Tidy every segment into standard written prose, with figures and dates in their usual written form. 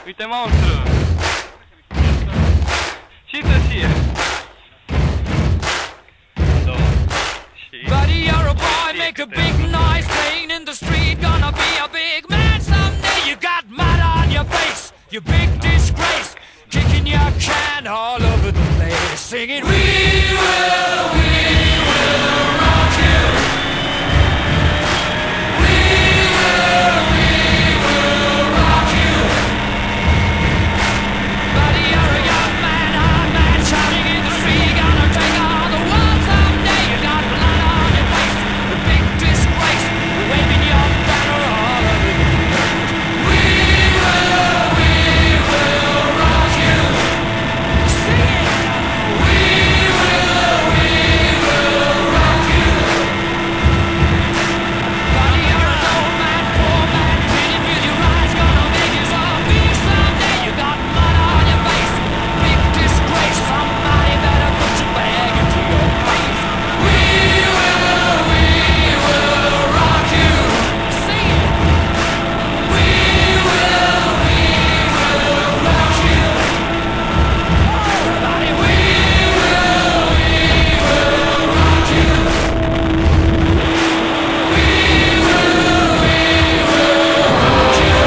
Uite, monstru! Și să fie! Buddy, you're a boy, make a big noise, playing in the street, gonna be a big man someday. You got mud on your face, you big disgrace, kicking your can all over the place, singing, we will rock you. We will rock you. Buddy, you're a young man, hard man, shouting in the street, gonna take all the world someday. You got blood on your face, the big disgrace, waving your banner all over the place. We will rock you. Sing it now. We will rock you. Buddy, you're an old man, poor man, grinning with your eyes, gonna make you zombie someday. You got mud on your face, big disgrace. Somebody better put your bag into your face. We will rock you. Sing it. We will rock you. Everybody, we will rock you. We will rock you.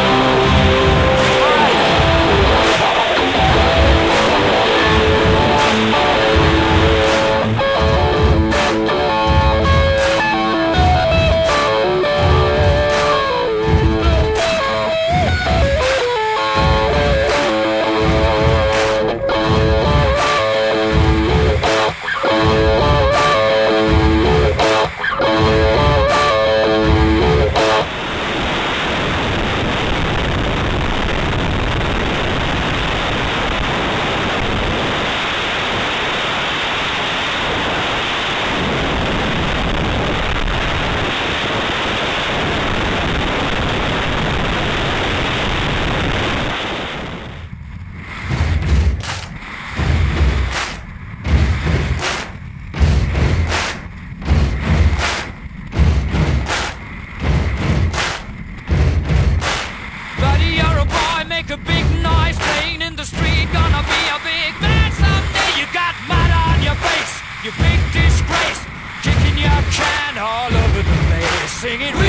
Buddy, you're a boy, make a big noise, playing in the street, gonna be a big man someday. You got mud on your face, you big disgrace, kicking your can all over the place, singing.